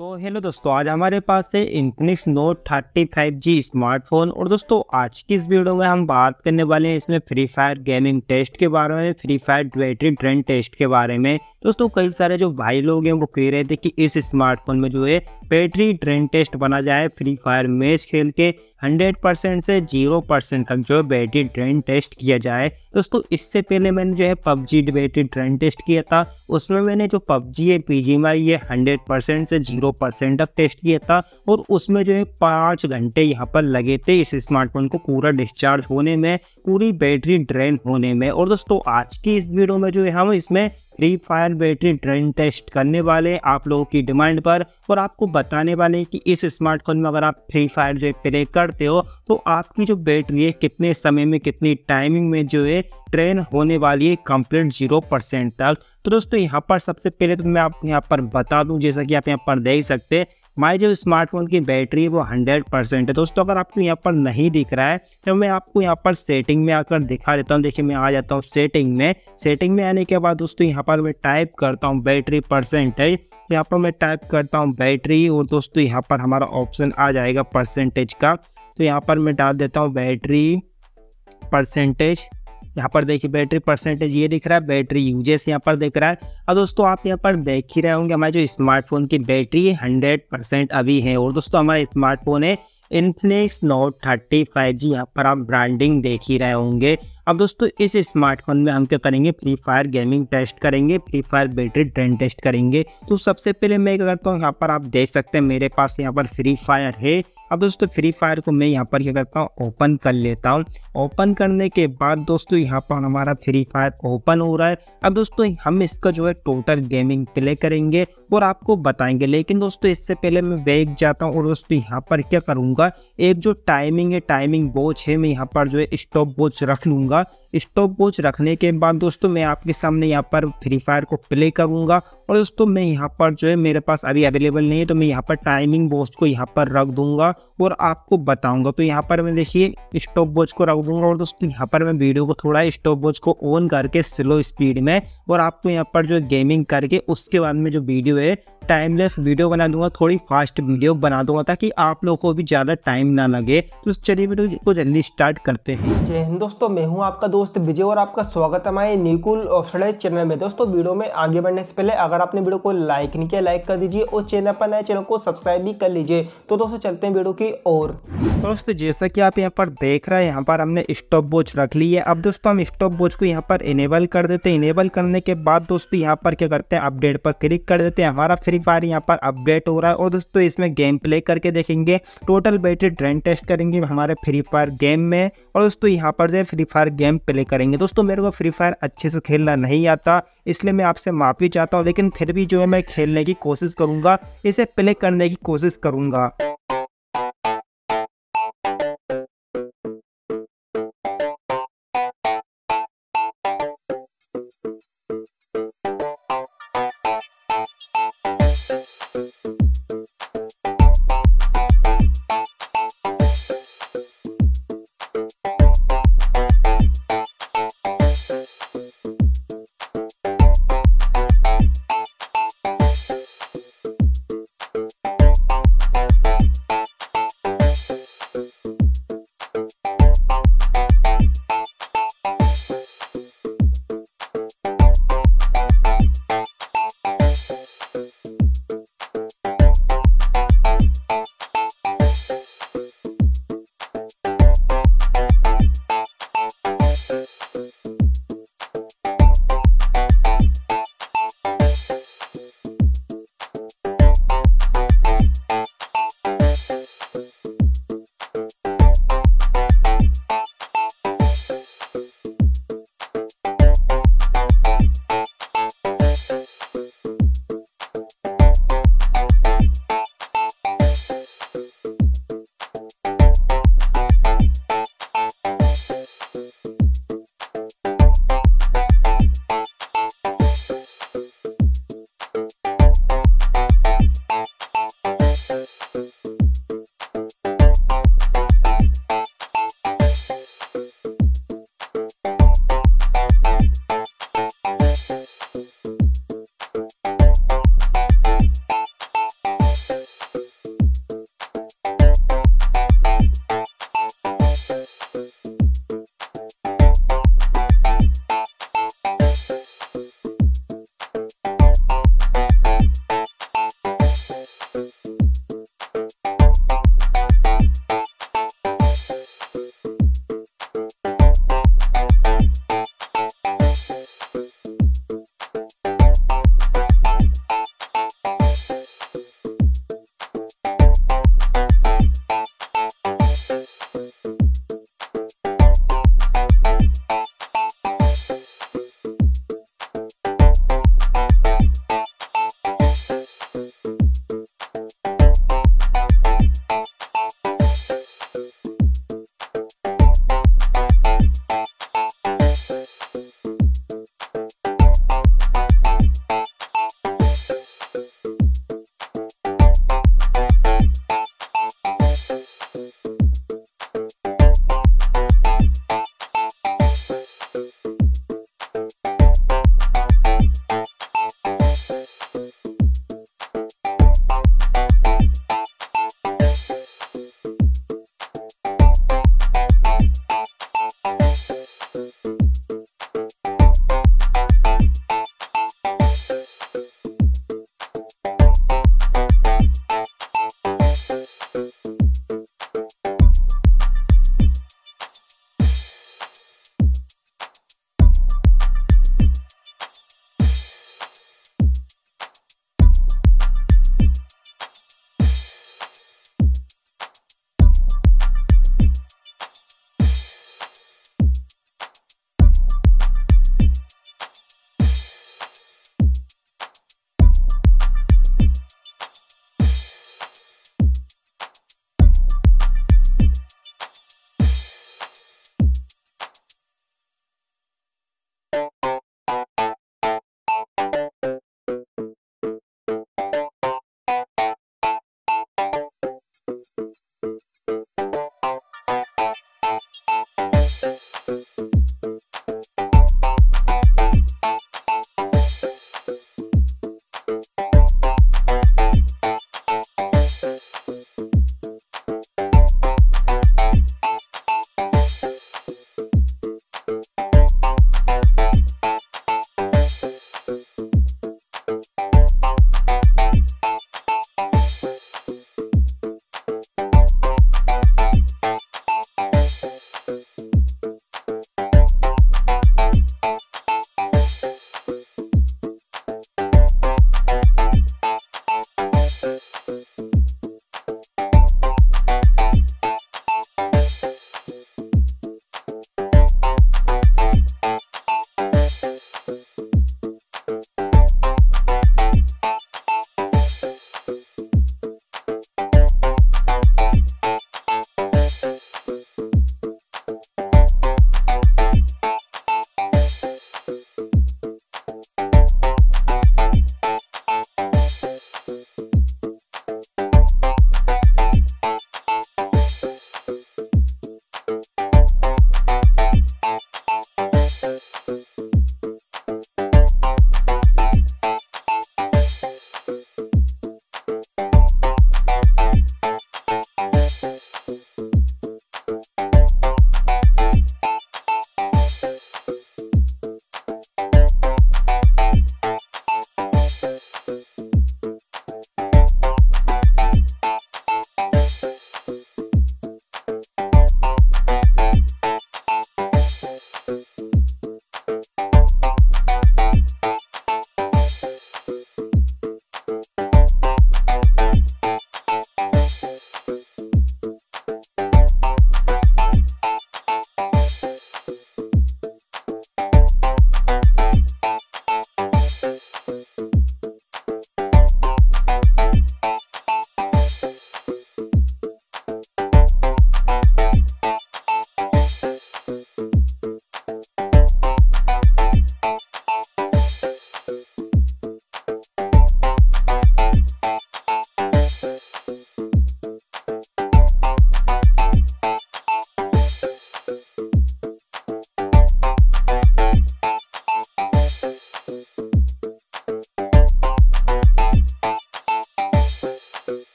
तो हेलो दोस्तों, आज हमारे पास है इन्फिनिक्स नोट 35G स्मार्टफोन। और दोस्तों आज की इस वीडियो में हम बात करने वाले हैं इसमें फ्री फायर गेमिंग टेस्ट के बारे में, Free Fire battery drain test के बारे में। दोस्तों कई सारे जो भाई लोग हैं वो कह रहे थे कि इस स्मार्टफोन में जो है बैटरी ड्रेन टेस्ट बना जाए, फ्री फायर मैच खेल के 100% से 0% तक जो है बैटरी ड्रेन टेस्ट किया जाए। दोस्तों इससे पहले मैंने जो है पबजी बैटरी ड्रेन टेस्ट किया था, उसमें मैंने जो पबजी है PGMI ये 100% से 0% तक टेस्ट किया था और उसमें जो है 5 घंटे यहाँ पर लगे थे इस स्मार्टफोन को पूरा डिस्चार्ज होने में, पूरी बैटरी ड्रेन होने में। और दोस्तों आज की इस वीडियो में जो है हम इसमें Free Fire battery drain test करने वाले आप लोगों की डिमांड पर, और आपको बताने वाले हैं कि इस स्मार्टफोन में अगर आप फ्री फायर जो है प्ले करते हो तो आपकी जो बैटरी है कितने समय में, कितनी टाइमिंग में जो है ड्रेन होने वाली है कंप्लीट 0% तक। तो दोस्तों यहाँ पर सबसे पहले तो मैं आपको यहाँ पर बता दूं, जैसा कि आप यहाँ पर देख सकते हैं हमारे जो स्मार्टफोन की बैटरी है वो 100% है। दोस्तों अगर आपको यहाँ पर नहीं दिख रहा है तो मैं आपको यहाँ पर सेटिंग में आकर दिखा देता हूँ। देखिए मैं आ जाता हूँ सेटिंग में। सेटिंग में आने के बाद दोस्तों यहाँ पर मैं टाइप करता हूँ बैटरी परसेंटेज। यहाँ पर मैं टाइप करता हूँ बैटरी और दोस्तों यहाँ पर हमारा ऑप्शन आ जाएगा परसेंटेज का। तो यहाँ पर मैं डाल देता हूँ बैटरी परसेंटेज। यहाँ पर देखिए बैटरी परसेंटेज ये दिख रहा है, बैटरी यूजेस यहाँ पर दिख रहा है। और दोस्तों आप यहाँ पर देख ही रहे होंगे हमारे जो स्मार्टफोन की बैटरी 100% अभी है। और दोस्तों हमारा स्मार्टफोन है इन्फिनिक्स नोट 35G, यहाँ पर आप ब्रांडिंग देख ही रहे होंगे। अब दोस्तों इस स्मार्टफोन में हम क्या करेंगे, फ्री फायर गेमिंग टेस्ट करेंगे, Free Fire battery drain test करेंगे। तो सबसे पहले मैं क्या करता हूँ, यहाँ पर आप देख सकते हैं मेरे पास यहाँ पर फ्री फायर है। अब दोस्तों फ्री फायर को मैं यहाँ पर क्या करता हूँ, ओपन कर लेता हूँ। ओपन करने के बाद दोस्तों यहाँ पर हमारा फ्री फायर ओपन हो रहा है। अब दोस्तों हम इसका जो है टोटल गेमिंग प्ले करेंगे और आपको बताएंगे। लेकिन दोस्तों इससे पहले मैं बैक जाता हूँ और दोस्तों यहाँ पर क्या करूँगा, एक जो टाइमिंग है, टाइमिंग वॉच है, मैं यहाँ पर जो है स्टॉप वॉच रख लूँगा। स्टॉप वॉच रखने के बाद दोस्तों मैं आपके सामने यहाँ पर फ्री फायर को प्ले करूँगा। और दोस्तों मैं यहाँ पर जो है मेरे पास अभी अवेलेबल नहीं है तो मैं यहाँ पर टाइमिंग वॉच को यहाँ पर रख दूंगा और आपको बताऊंगा। तो यहाँ पर मैं देखिए स्टॉप वॉच को रख दूंगा और दोस्तों यहाँ पर मैं वीडियो को थोड़ा स्टॉप वॉच को ऑन करके स्लो स्पीड में, और आपको यहाँ पर जो गेमिंग करके उसके बाद में जो वीडियो है टाइमलेस वीडियो बना दूंगा, थोड़ी फास्ट वीडियो बना दूंगा ताकि आप लोगों को भी ज़्यादा टाइम ना लगे। तो चलिए वीडियो को जल्दी स्टार्ट करते हैं। जय हिंद दोस्तों, मैं हूं आपका दोस्त विजय और आपका स्वागत है हमारे निकुल ऑफिशियल चैनल में। दोस्तों वीडियो में आगे बढ़ने से पहले अगर आपने वीडियो को लाइक नहीं किया, लाइक कर दीजिए और चैनल पर नए चैनल को सब्सक्राइब भी कर लीजिए। तो दोस्तों चलते हैं वीडियो की ओर। दोस्तों जैसा कि आप यहाँ पर देख रहे हैं, यहाँ पर हमने स्टॉप वॉच रख ली है। अब दोस्तों हम स्टॉप वॉच को यहाँ पर इनेबल कर देते हैं। इनेबल करने के बाद दोस्तों यहाँ पर क्या करते हैं, अपडेट पर क्लिक कर देते हैं। हमारा फ्री फायर यहाँ पर अपडेट हो रहा है और दोस्तों इसमें गेम प्ले करके देखेंगे, टोटल बैटरी ड्रेन टेस्ट करेंगे हमारे फ्री फायर गेम में। और दोस्तों यहाँ पर जो फ्री फायर गेम प्ले करेंगे। दोस्तों मेरे को फ्री फायर अच्छे से खेलना नहीं आता, इसलिए मैं आपसे माफ़ी चाहता हूँ, लेकिन फिर भी जो है मैं खेलने की कोशिश करूँगा, इसे प्ले करने की कोशिश करूँगा।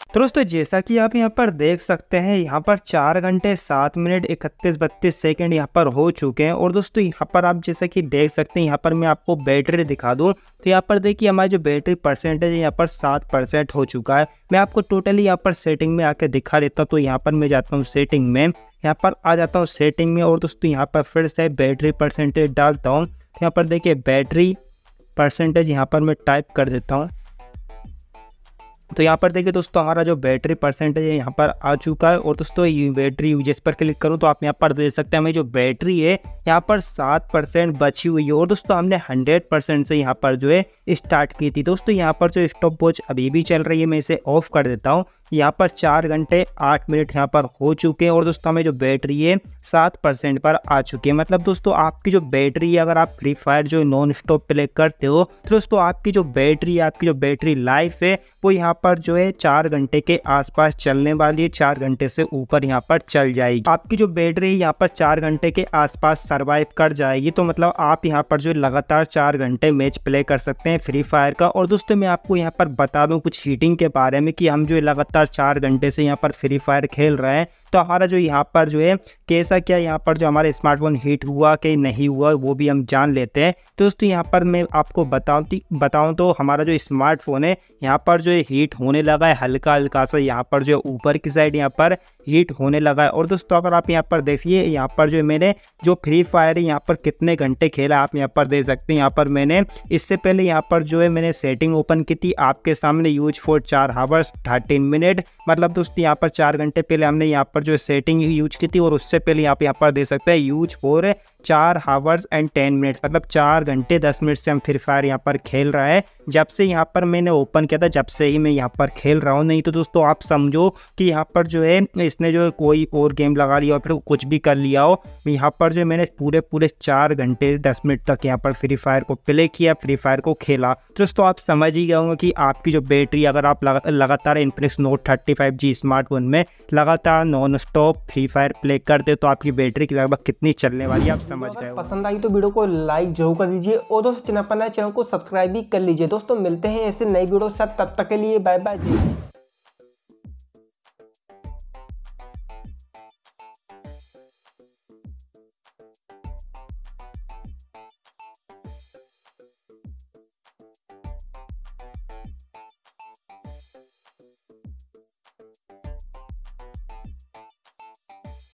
तो दोस्तों जैसा कि आप यहाँ पर देख सकते हैं, यहाँ पर 4 घंटे 7 मिनट 31-32 सेकंड यहाँ पर हो चुके हैं। और दोस्तों यहाँ पर आप जैसा कि देख सकते हैं, यहाँ पर मैं आपको बैटरी दिखा दूँ तो यहाँ पर देखिए हमारी जो बैटरी परसेंटेज है यहाँ पर 7% हो चुका है। मैं आपको टोटली यहाँ पर सेटिंग में आके दिखा देता हूँ। तो यहाँ पर मैं जाता हूँ सेटिंग में, यहाँ पर आ जाता हूँ सेटिंग में और दोस्तों यहाँ पर फिर से बैटरी परसेंटेज डालता हूँ। यहाँ पर देखिए बैटरी परसेंटेज यहाँ पर मैं टाइप कर देता हूँ। तो यहाँ पर देखिए दोस्तों हमारा जो बैटरी परसेंटेज है यहाँ पर आ चुका है। और दोस्तों ये बैटरी यूजेस पर क्लिक करूँ तो आप यहाँ पर देख सकते हैं हमें जो बैटरी है यहाँ पर 7% बची हुई है। और दोस्तों हमने 100% से यहाँ पर जो है स्टार्ट की थी। दोस्तों यहाँ पर जो स्टॉप वॉच अभी भी चल रही है, मैं इसे ऑफ कर देता हूँ। यहाँ पर 4 घंटे 8 मिनट यहाँ पर हो चुके हैं और दोस्तों हमें जो बैटरी है 7% पर आ चुकी है। मतलब दोस्तों आपकी जो बैटरी है, अगर आप फ्री फायर जो नॉन स्टॉप प्ले करते हो तो दोस्तों आपकी जो बैटरी है, आपकी जो बैटरी लाइफ है वो यहाँ पर जो है 4 घंटे के आसपास चलने वाली है। 4 घंटे से ऊपर यहाँ पर चल जाएगी। आपकी जो बैटरी यहाँ पर 4 घंटे के आसपास सर्वाइव कर जाएगी। तो मतलब आप यहाँ पर जो लगातार 4 घंटे मैच प्ले कर सकते हैं फ्री फायर का। और दोस्तों मैं आपको यहाँ पर बता दूँ कुछ हीटिंग के बारे में कि हम जो लगातार 4 घंटे से यहाँ पर फ्री फायर खेल रहे हैं तो हमारा जो यहाँ पर जो है कैसा क्या यहाँ पर जो हमारा स्मार्टफोन हीट हुआ कि नहीं हुआ वो भी हम जान लेते हैं। तो दोस्तों यहाँ पर मैं आपको बताऊँ तो हमारा जो स्मार्टफोन है यहाँ पर जो है हीट होने लगा है हल्का हल्का सा, यहाँ पर जो ऊपर की साइड यहाँ पर हीट होने लगा है। और दोस्तों अगर आप यहाँ पर देखिए यहाँ पर जो मैंने जो फ्री फायर है यहाँ पर कितने घंटे खेला आप यहाँ पर देख सकते हैं। यहाँ पर मैंने इससे पहले यहाँ पर जो है मैंने सेटिंग ओपन की थी आपके सामने, यूज फॉर 4 आवर्स 13 मिनट। मतलब दोस्तों यहाँ पर 4 घंटे पहले हमने यहाँ पर जो सेटिंग यूज की थी और उससे पहले आप यहाँ पर देख सकते हैं use for 4 hours and 10 minute. मतलब 4 घंटे 10 मिनट से हम फ्री फायर यहाँ पर खेल रहा है। जब से यहाँ पर मैंने ओपन किया था जब से ही मैं यहाँ पर खेल रहा हूँ। नहीं तो दोस्तों आप समझो कि यहाँ पर जो है इसने जो कोई और गेम लगा लिया और फिर कुछ भी कर लिया हो। यहाँ पर जो मैंने पूरे 4 घंटे 10 मिनट तक यहाँ पर फ्री फायर को प्ले किया, फ्री फायर को खेला। दोस्तों आप समझ ही गए होंगे कि आपकी जो बैटरी अगर आप लगातार इन्फिनिक्स नोट 35G स्मार्टफोन में लगातार non stop Free Fire play करते तो आपकी बैटरी की लगभग कितनी चलने वाली है आप समझ गए। पसंद आई तो वीडियो को लाइक जरूर कर दीजिए और दोस्तों चैनल पर नए चैनल को सब्सक्राइब भी कर लीजिए। दोस्तों मिलते हैं ऐसे नई वीडियो के साथ, तब तक के लिए बाय बाय जी।